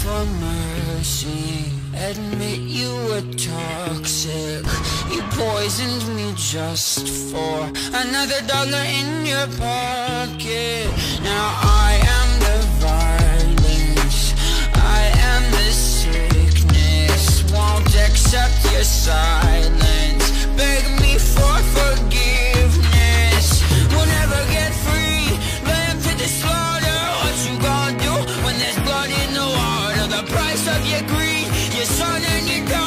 for mercy. Admit you were toxic. You poisoned me just for another dollar in your pocket. Now I am the violence, I am the sickness. Won't accept your silence. Beg me for forgiveness. We'll never get free. Lamb to the slaughter. What you gonna do when there's blood in the water? The price of your greed, your son and your daughter.